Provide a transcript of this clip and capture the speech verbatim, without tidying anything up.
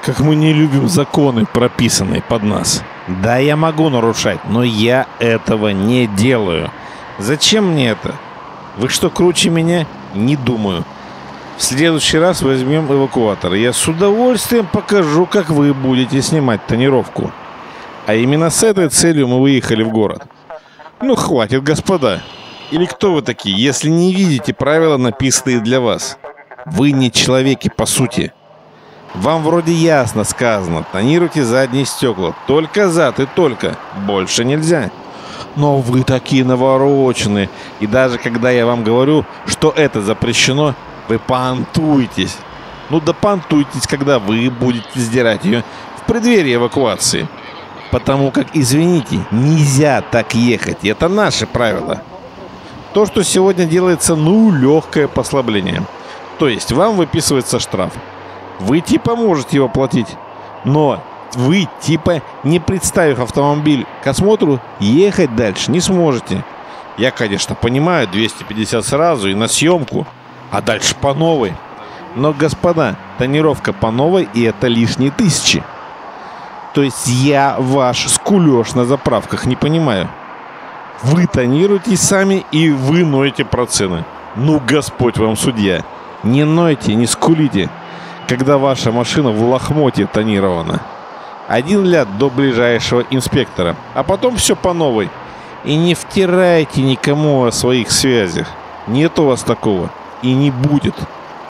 Как мы не любим законы, прописанные под нас. Да, я могу нарушать, но я этого не делаю. Зачем мне это? Вы что, круче меня? Не думаю. В следующий раз возьмем эвакуатор. Я с удовольствием покажу, как вы будете снимать тонировку. А именно с этой целью мы выехали в город. Ну, хватит, господа. Или кто вы такие, если не видите правила, написанные для вас? Вы не человеки, по сути. Вам вроде ясно сказано, тонируйте задние стекла. Только зад и только. Больше нельзя. Но вы такие навороченные. И даже когда я вам говорю, что это запрещено, вы понтуетесь. Ну да понтуйтесь, когда вы будете сдирать ее в преддверии эвакуации. Потому как, извините, нельзя так ехать. Это наши правила. То, что сегодня делается, ну, легкое послабление. То есть вам выписывается штраф. Вы типа можете его платить. Но вы типа, не представив автомобиль к осмотру, ехать дальше не сможете. Я, конечно, понимаю, двести пятьдесят сразу и на съемку, а дальше по новой. Но, господа, тонировка по новой, и это лишние тысячи. То есть я ваш скулёж на заправках не понимаю. Вы тонируетесь сами, и вы ноете про цены. Ну, Господь вам судья. Не нойте, не скулите, когда ваша машина в лохмотье тонирована. Один ляд до ближайшего инспектора, а потом все по новой. И не втирайте никому о своих связях. Нет у вас такого и не будет.